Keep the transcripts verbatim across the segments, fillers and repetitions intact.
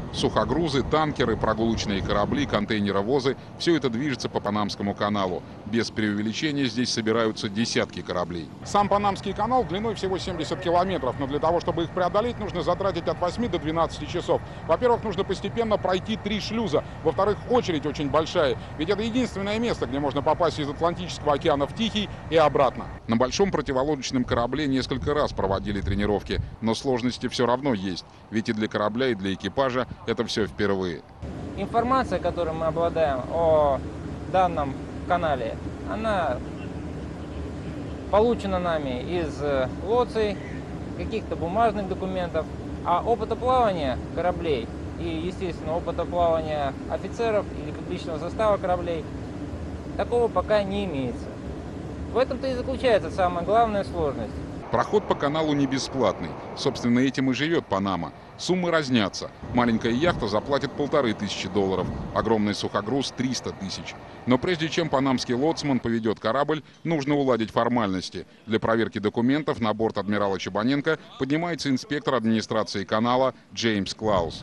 Сухогрузы, танкеры, прогулочные корабли, контейнеровозы – все это движется по Панамскому каналу. Без преувеличения здесь собираются десятки кораблей. Сам Панамский канал длиной всего семьдесят километров, но для того, чтобы их преодолеть, нужно затратить от восьми до двенадцати часов. Во-первых, нужно постепенно пройти три шлюза. Во-вторых, очередь очень большая, ведь это единственное место, где можно попасть из Атлантического океана в Тихий и обратно. На большом противолодочном корабле несколько раз проводили тренировки, но сложности все равно есть, ведь и для корабля, и для экипажа это все впервые. Информация, которой мы обладаем о данном канале, она получена нами из лоций, каких-то бумажных документов, а опыта плавания кораблей и, естественно, опыта плавания офицеров или личного состава кораблей такого пока не имеется. В этом-то и заключается самая главная сложность. Проход по каналу не бесплатный. Собственно, этим и живет Панама. Суммы разнятся. Маленькая яхта заплатит полторы тысячи долларов, огромный сухогруз – триста тысяч. Но прежде чем панамский лоцман поведет корабль, нужно уладить формальности. Для проверки документов на борт адмирала Чебаненко поднимается инспектор администрации канала Джеймс Клаус.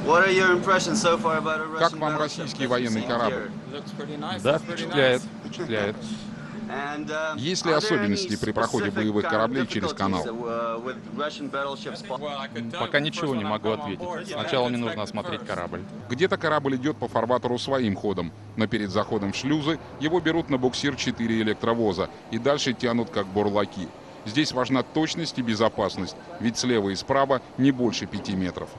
Как вам российский военный корабль? Да, впечатляет. впечатляет. Есть ли особенности при проходе боевых кораблей через канал? Пока ничего не могу ответить. Сначала мне нужно осмотреть корабль. Где-то корабль идет по фарватеру своим ходом, но перед заходом в шлюзы его берут на буксир четыре электровоза и дальше тянут как бурлаки. Здесь важна точность и безопасность, ведь слева и справа не больше пяти метров.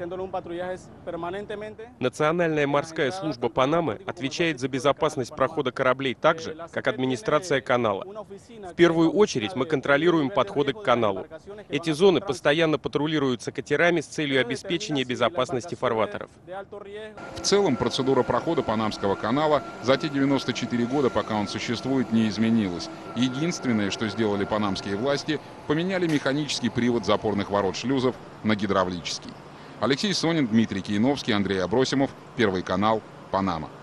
Национальная морская служба Панамы отвечает за безопасность прохода кораблей так же, как администрация канала. В первую очередь мы контролируем подходы к каналу. Эти зоны постоянно патрулируются катерами с целью обеспечения безопасности фарватеров. В целом процедура прохода Панамского канала за те девяносто четыре года, пока он существует, не изменилась. Единственное, что сделали панамские власти, поменяли механический привод запорных ворот шлюзов на гидравлический. Алексей Сонин, Дмитрий Кияновский, Андрей Абросимов, Первый канал, Панама.